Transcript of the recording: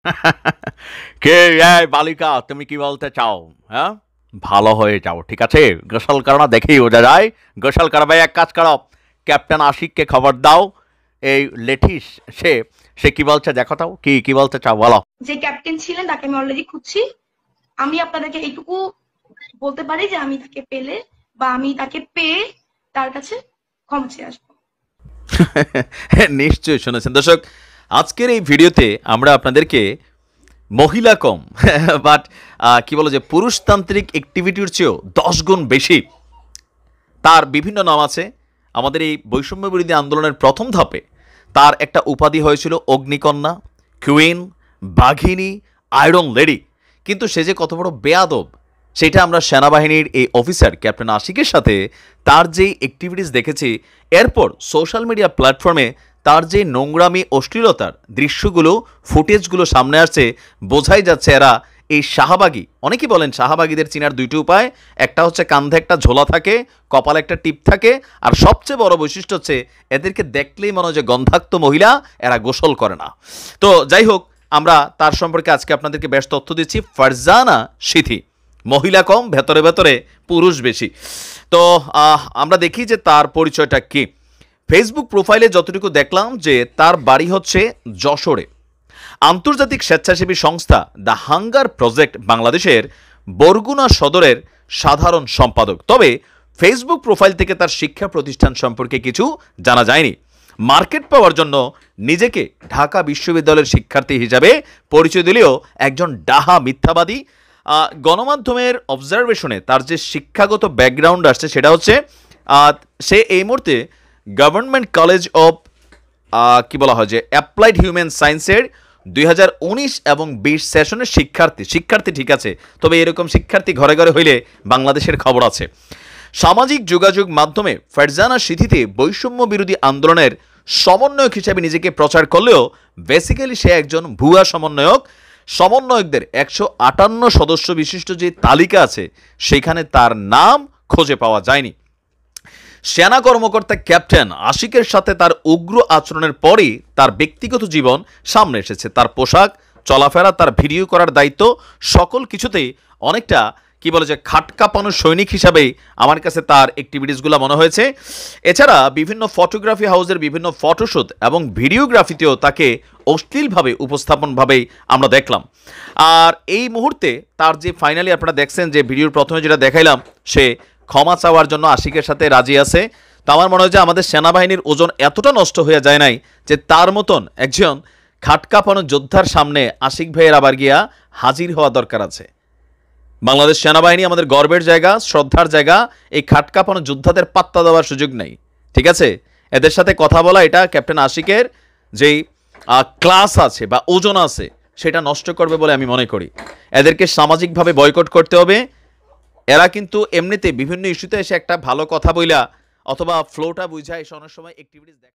কে এই বালিকা, তুমি কি বলতে চাও? হ্যাঁ, ভালো হয়ে যাও, ঠিক আছে? গোসল করো না দেখেই বোঝা যায়। গোসল করো ভাই, এক কাজ করো, ক্যাপ্টেন আশিককে খবর দাও। এই লেঠিস, সে সে কি বলছে দেখো, তাও কি বলতে চাও বলো। যে ক্যাপ্টেন ছিলেন তাকে আমি অলরেডি খুঁজছি। আমি আপনাদেরকে এইটুকু বলতে পারি যে আমি তাকে পেলে বা আমি তাকে পেয়ে তার কাছে ক্ষমা চেয়ে আসবো। নিশ্চয়ই শুনেছেন দর্শক, আজকের এই ভিডিওতে আমরা আপনাদেরকে মহিলা কম বাট কি বলো যে পুরুষতান্ত্রিক অ্যাক্টিভিটির চেয়েও 10 গুণ বেশি তার বিভিন্ন নাম আছে। আমাদের এই বৈষম্য বিরোধী আন্দোলনের প্রথম ধাপে তার একটা উপাধি হয়েছিল অগ্নিকন্যা, কুইন, বাঘিনী, আয়রন লেডি। কিন্তু সে যে কত বড় বেয়াদব সেটা আমরা সেনাবাহিনীর এই অফিসার ক্যাপ্টেন আশিকের সাথে তার যেই অ্যাক্টিভিটিস দেখেছি, এরপর সোশ্যাল মিডিয়া প্ল্যাটফর্মে তার যে নোংরামি অশ্লীলতার দৃশ্যগুলো ফুটেজগুলো সামনে আসছে, বোঝাই যাচ্ছে এরা এই শাহবাগী। অনেকেই বলেন শাহবাগীদের চিনার দুইটি উপায়, একটা হচ্ছে কান্ধে একটা ঝোলা থাকে, কপালে একটা টিপ থাকে, আর সবচেয়ে বড় বৈশিষ্ট্য হচ্ছে এদেরকে দেখলেই মনে হয় যে গন্ধাক্ত মহিলা, এরা গোসল করে না। তো যাই হোক, আমরা তার সম্পর্কে আজকে আপনাদেরকে বেশ তথ্য দিচ্ছি। ফারজানা সিথি, মহিলা কম, ভেতরে ভেতরে পুরুষ বেশি। তো আমরা দেখি যে তার পরিচয়টা কি। ফেসবুক প্রোফাইলে যতটুকু দেখলাম যে তার বাড়ি হচ্ছে যশোরে। আন্তর্জাতিক স্বেচ্ছাসেবী সংস্থা দ্য হাঙ্গার প্রজেক্ট বাংলাদেশের বরগুনা সদরের সাধারণ সম্পাদক। তবে ফেসবুক প্রোফাইল থেকে তার শিক্ষা প্রতিষ্ঠান সম্পর্কে কিছু জানা যায়নি। মার্কেট পাওয়ার জন্য নিজেকে ঢাকা বিশ্ববিদ্যালয়ের শিক্ষার্থী হিসাবে পরিচয় দিলেও একজন ডাহা মিথ্যাবাদী। গণমাধ্যমের অবজারভেশনে তার যে শিক্ষাগত ব্যাকগ্রাউন্ড আসছে সেটা হচ্ছে সে এই মুহূর্তে গভর্নমেন্ট কলেজ অফ কি বলা হয় যে অ্যাপ্লাইড হিউম্যান সায়েন্সের 2019 এবং 20 সেশনের শিক্ষার্থী ঠিক আছে, তবে এরকম শিক্ষার্থী ঘরে ঘরে হইলে বাংলাদেশের খবর আছে। সামাজিক যোগাযোগ মাধ্যমে ফারজানা সিথিতে বৈষম্য বিরোধী আন্দোলনের সমন্বয়ক হিসেবে নিজেকে প্রচার করলেও বেসিক্যালি সে একজন ভুয়া সমন্বয়ক। সমন্বয়কদের 158 সদস্য বিশিষ্ট যে তালিকা আছে সেখানে তার নাম খুঁজে পাওয়া যায়নি। সেনা কর্মকর্তা ক্যাপ্টেন আশিকের সাথে তার উগ্র আচরণের পরই তার ব্যক্তিগত জীবন সামনে এসেছে। তার পোশাক, চলাফেরা, তার ভিডিও করার দায়িত্ব, সকল কিছুতেই অনেকটা কি বলে যে খাটকাপানো সৈনিক হিসাবেই আমার কাছে তার অ্যাক্টিভিটিসগুলো মনে হয়েছে। এছাড়া বিভিন্ন ফটোগ্রাফি হাউসের বিভিন্ন ফটোশ্যুট এবং ভিডিওগ্রাফিতেও তাকে অশ্লীলভাবে উপস্থাপনভাবেই আমরা দেখলাম। আর এই মুহূর্তে তার যে ফাইনালি আপনারা দেখছেন যে ভিডিওর প্রথমে যেটা দেখাইলাম, সে ক্ষমা চাওয়ার জন্য আশিকের সাথে রাজি আছে। তো আমার মনে হয় যে আমাদের সেনাবাহিনীর ওজন এতটা নষ্ট হয়ে যায় নাই যে তার মতন একজন খাটকাপানো যোদ্ধার সামনে আশিক ভাইয়ের আবার গিয়া হাজির হওয়া দরকার আছে। বাংলাদেশ সেনাবাহিনী আমাদের গর্বের জায়গা, শ্রদ্ধার জায়গা। এই খাটকাপানো যোদ্ধাদের পাত্তা দেওয়ার সুযোগ নেই, ঠিক আছে? এদের সাথে কথা বলা এটা ক্যাপ্টেন আশিকের যেই ক্লাস আছে বা ওজন আছে সেটা নষ্ট করবে বলে আমি মনে করি। এদেরকে সামাজিকভাবে বয়কট করতে হবে। এরা কিন্তু এমনিতে বিভিন্ন ইস্যুতে এসে একটা ভালো কথা বইলা অথবা ফ্লোটা বুঝা এসে অনেক সময় অ্যাক্টিভিটিস